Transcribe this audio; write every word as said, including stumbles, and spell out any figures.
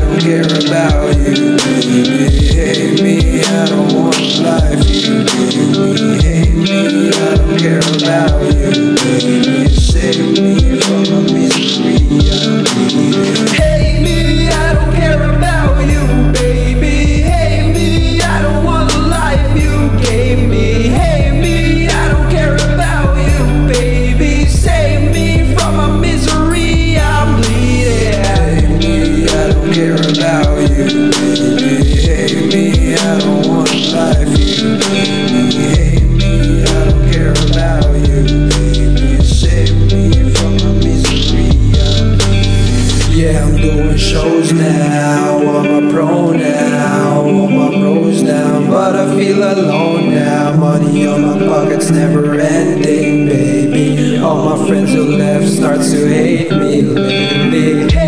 don't care about you, baby. Hate me, I don't want life. You gave me, hate me, I don't care about you, baby. Save me from my misery, I need it. Hate me, I don't care about you, baby. Hate me, I don't want the life you gave me. Hate me, I don't care about you, baby. Save me from my misery, I'm bleeding. Hate me, I don't care about you, baby. Hate me, I don't want life. You gave me, hate me, I don't care about you, baby. Save me from my misery, I'm bleeding. Yeah, I'm doing shows now, I'm a pro now, all my bros down, but I feel alone now. Money on my pockets never ending, baby. All my friends who left start to hate me lately.